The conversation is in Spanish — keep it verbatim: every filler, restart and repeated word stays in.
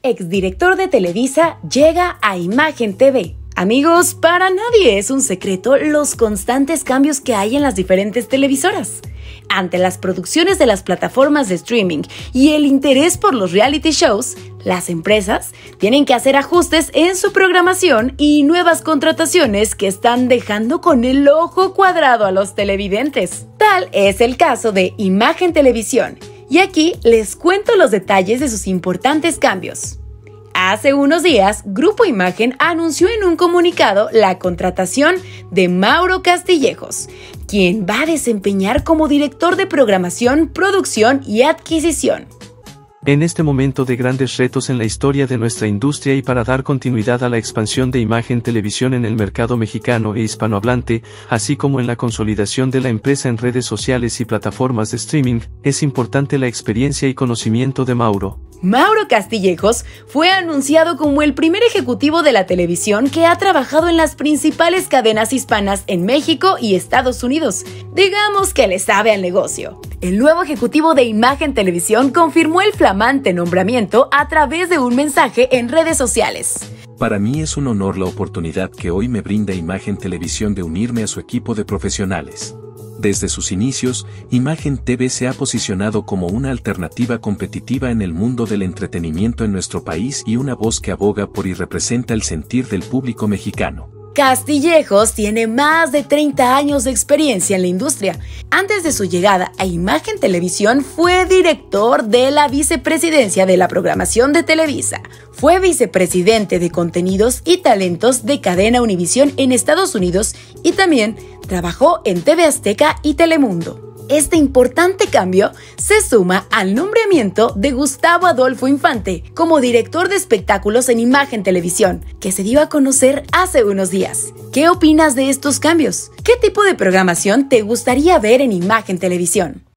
exdirector de Televisa, llega a Imagen T V. Amigos, para nadie es un secreto los constantes cambios que hay en las diferentes televisoras. Ante las producciones de las plataformas de streaming y el interés por los reality shows, las empresas tienen que hacer ajustes en su programación y nuevas contrataciones que están dejando con el ojo cuadrado a los televidentes. Tal es el caso de Imagen Televisión, y aquí les cuento los detalles de sus importantes cambios. Hace unos días, Grupo Imagen anunció en un comunicado la contratación de Mauro Castillejos, quien va a desempeñar como director de programación, producción y adquisición. En este momento de grandes retos en la historia de nuestra industria y para dar continuidad a la expansión de Imagen Televisión en el mercado mexicano e hispanohablante, así como en la consolidación de la empresa en redes sociales y plataformas de streaming, es importante la experiencia y conocimiento de Mauro. Mauro Castillejos fue anunciado como el primer ejecutivo de la televisión que ha trabajado en las principales cadenas hispanas en México y Estados Unidos. Digamos que le sabe al negocio. El nuevo ejecutivo de Imagen Televisión confirmó el flamante nombramiento a través de un mensaje en redes sociales. Para mí es un honor la oportunidad que hoy me brinda Imagen Televisión de unirme a su equipo de profesionales. Desde sus inicios, Imagen T V se ha posicionado como una alternativa competitiva en el mundo del entretenimiento en nuestro país y una voz que aboga por y representa el sentir del público mexicano. Castillejos tiene más de treinta años de experiencia en la industria. Antes de su llegada a Imagen Televisión fue director de la vicepresidencia de la programación de Televisa. Fue vicepresidente de contenidos y talentos de Cadena Univisión en Estados Unidos y también trabajó en T V Azteca y Telemundo. Este importante cambio se suma al nombramiento de Gustavo Adolfo Infante como director de espectáculos en Imagen Televisión, que se dio a conocer hace unos días. ¿Qué opinas de estos cambios? ¿Qué tipo de programación te gustaría ver en Imagen Televisión?